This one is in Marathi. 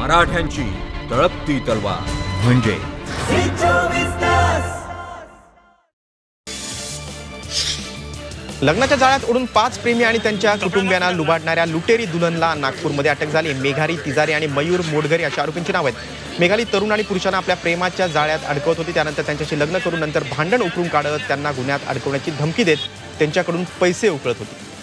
मराठ्यांची तळपती तलवार म्हणजे लग्नाच्या जाळ्यात ओढून 5 प्रेमी आणि त्यांच्या कुटुंबियांना लुबाडणाऱ्या लुटेरी दुल्हनला नागपूरमध्ये अटक झाली। मेघाली तिजारी आणि मयूर मोडघर अशा आरोपींची नाव आहेत। मेघाली तरुण आणि पुरुषांना आपल्या प्रेमाच्या जाळ्यात अडकवत होती, त्यानंतर त्यांच्याशी लग्न करून नंतर भांडण उकरून काढत त्यांना गुन्ह्यात अडकवण्याची धमकी देत त्यांच्याकडून पैसे उकळत होती।